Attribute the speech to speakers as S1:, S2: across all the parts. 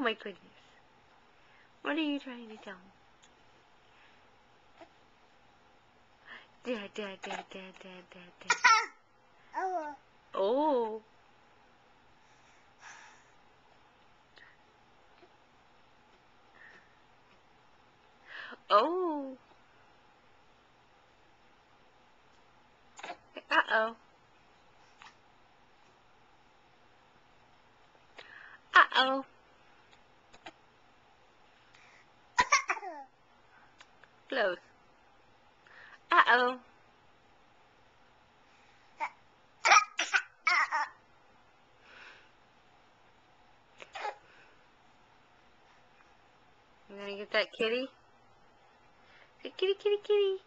S1: my goodness. What are you trying to tell me? Dad, dad, dad, dad, dad, dad, dad. Oh. Oh. Uh-oh. Uh-oh. Close. Uh-oh. You gonna get that kitty? Say kitty, kitty, kitty.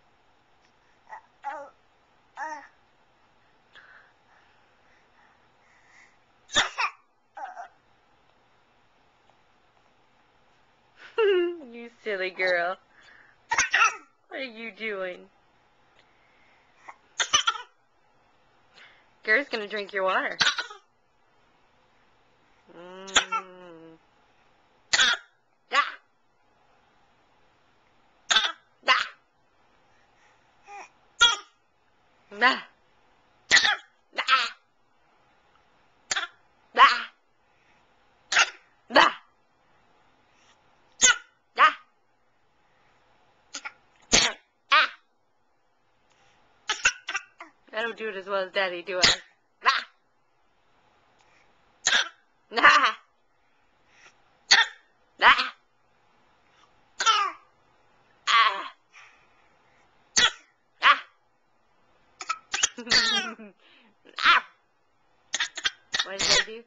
S1: You silly girl. What are you doing? Garrett's gonna drink your water. Ah. Ah. I don't do it as well as Daddy, do I? Nah. Nah. What did I do?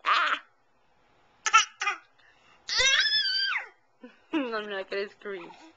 S1: I'm not gonna scream.